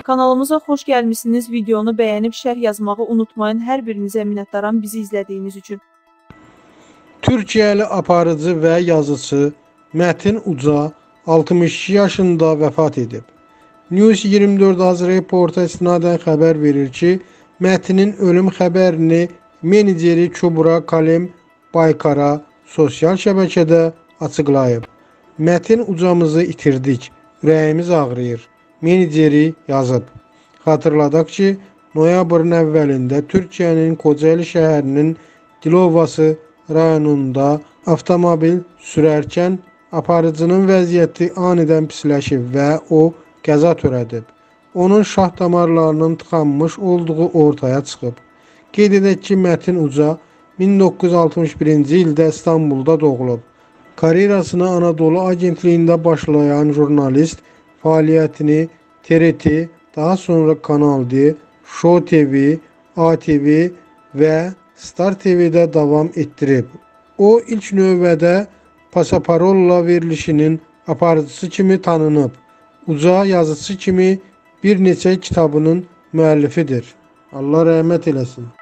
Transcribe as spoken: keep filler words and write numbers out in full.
Kanalımıza xoş gəlmişsiniz. Videonu bəyənib şərh yazmağı unutmayın. Hər birinizə minnətdaram bizi izlədiyiniz üçün. Türkiyəli aparıcı və yazıcı Mətin Uca altmış iki yaşında vəfat edib. News iyirmi dörd Az reporta istinadən xəbər verir ki, Mətinin ölüm xəbərini meneceri Kubra Kalem Baykara sosial şəbəkədə açıqlayıb. Mətin Ucamızı itirdik, ürəyimiz ağrıyır. Meneceri yazıb. Xatırladaq ki, noyabrın əvvəlində Türkiyənin Kocaeli şəhərinin Dilovası rayonunda avtomobil sürərkən aparıcının vəziyyəti anidən pisləşib və o qəza törədib. Onun şah damarlarının tıxanmış olduğu ortaya çıxıb. Qeyd edək ki, Mətin Uca min doqquz yüz altmış birinci ildə İstanbulda doğulub. Karyerasını Anadolu Agentliyində başlayan jurnalist fəaliyyətini T R T, daha sonra Kanal D, Show T V, A T V və Star T V'də davam etdirib. O ilk növbədə Pasaparolla verilişinin aparıcısı kimi tanınıb. Uca yazıcı kimi bir neçə kitabının müəllifidir. Allah rəhmət eləsin.